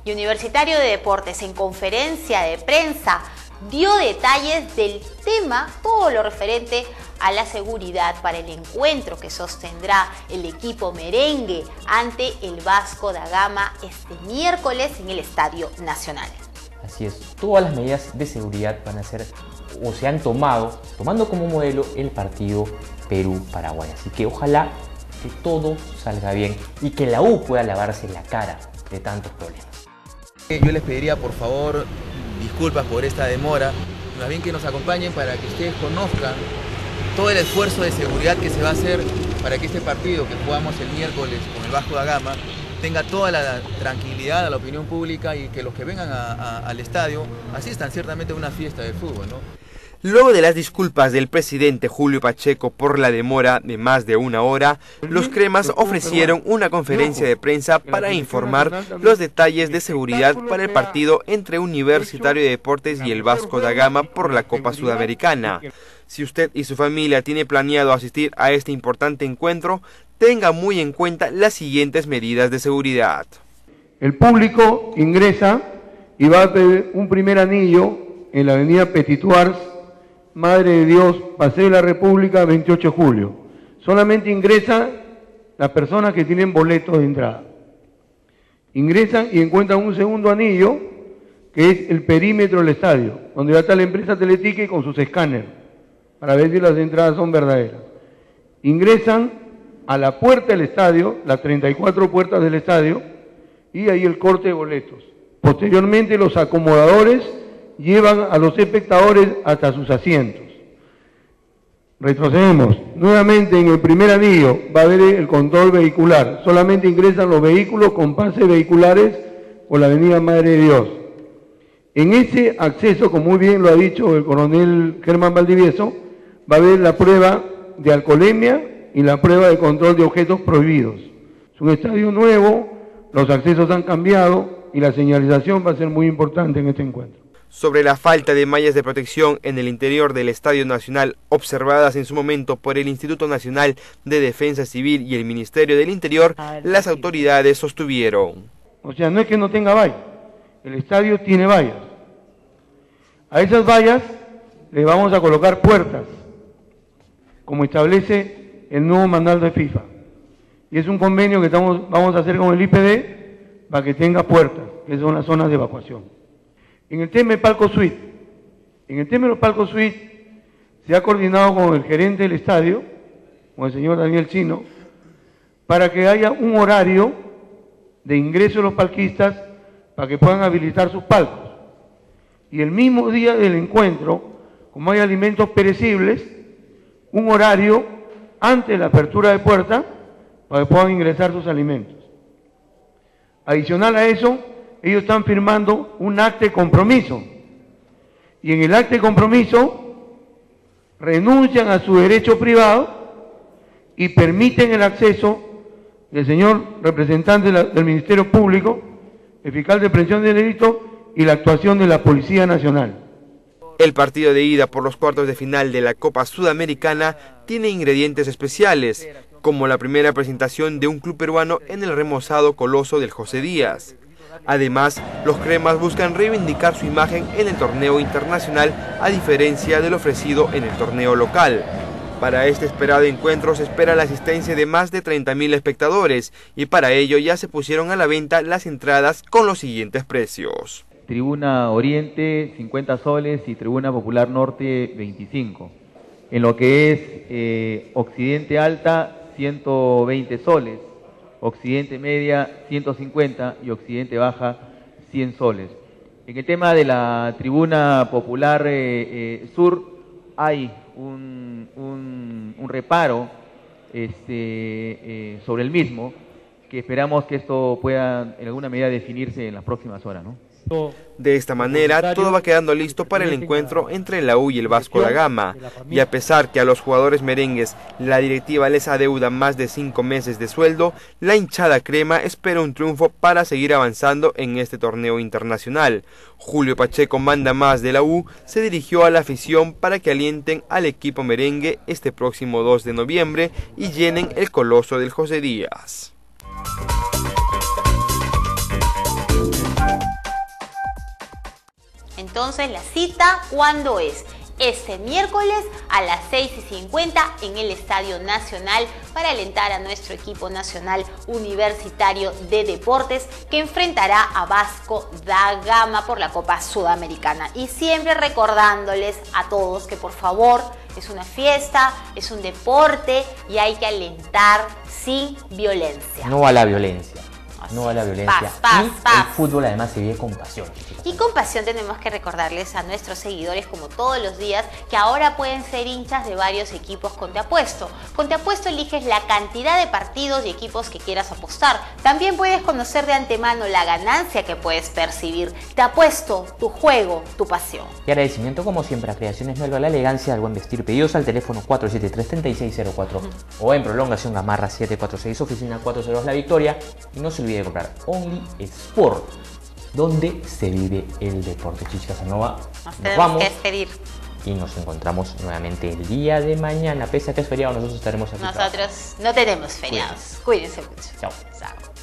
y Universitario de Deportes, en conferencia de prensa, dio detalles del tema, todo lo referente a la seguridad para el encuentro que sostendrá el equipo merengue ante el Vasco da Gama este miércoles en el Estadio Nacional. Así es, todas las medidas de seguridad van a ser o se han tomando como modelo el partido Perú-Paraguay. Así que ojalá que todo salga bien y que la U pueda lavarse la cara de tantos problemas. Yo les pediría por favor disculpas por esta demora, más bien que nos acompañen para que ustedes conozcan todo el esfuerzo de seguridad que se va a hacer para que este partido que jugamos el miércoles con el Vasco da Gama tenga toda la tranquilidad a la opinión pública y que los que vengan al estadio asistan ciertamente a una fiesta de fútbol, ¿no? Luego de las disculpas del presidente Julio Pacheco por la demora de más de una hora, los cremas ofrecieron una conferencia de prensa para informar los detalles de seguridad para el partido entre Universitario de Deportes y el Vasco da Gama por la Copa Sudamericana. Si usted y su familia tiene planeado asistir a este importante encuentro, tenga muy en cuenta las siguientes medidas de seguridad. El público ingresa y va a pedir un primer anillo en la avenida Petituars, Madre de Dios, Paseo de la República, 28 de julio. Solamente ingresa las personas que tienen boletos de entrada. Ingresan y encuentran un segundo anillo, que es el perímetro del estadio, donde va a estar la empresa Teletique con sus escáneres, para ver si las entradas son verdaderas. Ingresan a la puerta del estadio, las 34 puertas del estadio, y ahí el corte de boletos. Posteriormente los acomodadores llevan a los espectadores hasta sus asientos. Retrocedemos. Nuevamente en el primer anillo va a haber el control vehicular. Solamente ingresan los vehículos con pases vehiculares por la avenida Madre de Dios. En ese acceso, como muy bien lo ha dicho el coronel Germán Valdivieso, va a haber la prueba de alcoholemia y la prueba de control de objetos prohibidos. Es un estadio nuevo, los accesos han cambiado y la señalización va a ser muy importante en este encuentro. Sobre la falta de mallas de protección en el interior del Estadio Nacional, observadas en su momento por el Instituto Nacional de Defensa Civil y el Ministerio del Interior, las autoridades sostuvieron. O sea, no es que no tenga vallas, el estadio tiene vallas. A esas vallas le vamos a colocar puertas, como establece el nuevo manual de FIFA. Y es un convenio que vamos a hacer con el IPD para que tenga puertas, que son las zonas de evacuación. En el tema del palco suite, se ha coordinado con el gerente del estadio, con el señor Daniel Chino, para que haya un horario de ingreso de los palquistas para que puedan habilitar sus palcos. Y el mismo día del encuentro, como hay alimentos perecibles, un horario antes de la apertura de puerta para que puedan ingresar sus alimentos. Adicional a eso, ellos están firmando un acta de compromiso y en el acta de compromiso renuncian a su derecho privado y permiten el acceso del señor representante del Ministerio Público, el fiscal de prevención de delito y la actuación de la Policía Nacional. El partido de ida por los cuartos de final de la Copa Sudamericana tiene ingredientes especiales, como la primera presentación de un club peruano en el remozado Coloso del José Díaz. Además, los cremas buscan reivindicar su imagen en el torneo internacional a diferencia del ofrecido en el torneo local. Para este esperado encuentro se espera la asistencia de más de 30.000 espectadores y para ello ya se pusieron a la venta las entradas con los siguientes precios. Tribuna Oriente 50 soles y Tribuna Popular Norte 25. En lo que es Occidente Alta 120 soles. Occidente Media 150 y Occidente Baja 100 soles. En el tema de la Tribuna Popular Sur hay un reparo sobre el mismo, que esperamos que esto pueda en alguna medida definirse en las próximas horas, ¿no? De esta manera, todo va quedando listo para el encuentro entre la U y el Vasco da Gama. Y a pesar que a los jugadores merengues la directiva les adeuda más de 5 meses de sueldo, la hinchada crema espera un triunfo para seguir avanzando en este torneo internacional. Julio Pacheco, manda más de la U, se dirigió a la afición para que alienten al equipo merengue este próximo 2 de noviembre y llenen el Coloso del José Díaz. Entonces, la cita, ¿cuándo es? Este miércoles a las 6:50 en el Estadio Nacional para alentar a nuestro equipo nacional universitario de deportes que enfrentará a Vasco da Gama por la Copa Sudamericana. Y siempre recordándoles a todos que por favor es una fiesta, es un deporte y hay que alentar sin violencia. No a la violencia. No a la violencia. Paz. El fútbol además se vive con pasión. Y con pasión tenemos que recordarles a nuestros seguidores, como todos los días, que ahora pueden ser hinchas de varios equipos con Te Apuesto. Con Te Apuesto eliges la cantidad de partidos y equipos que quieras apostar. También puedes conocer de antemano la ganancia que puedes percibir. Te Apuesto, tu juego, tu pasión. Y agradecimiento como siempre a Creaciones Melba, la elegancia del buen vestir. Pedidos al teléfono 473-3604 o en prolongación Gamarra 746, oficina 402 La Victoria. Y no se olvide de comprar Only Sport, donde se vive el deporte. Chichi Casanova, Nos vamos que despedir. y nos encontramos nuevamente el día de mañana. Pese a que es feriado, nosotros estaremos aquí. Nosotros no tenemos feriados. Cuídense mucho. Chao. Chao.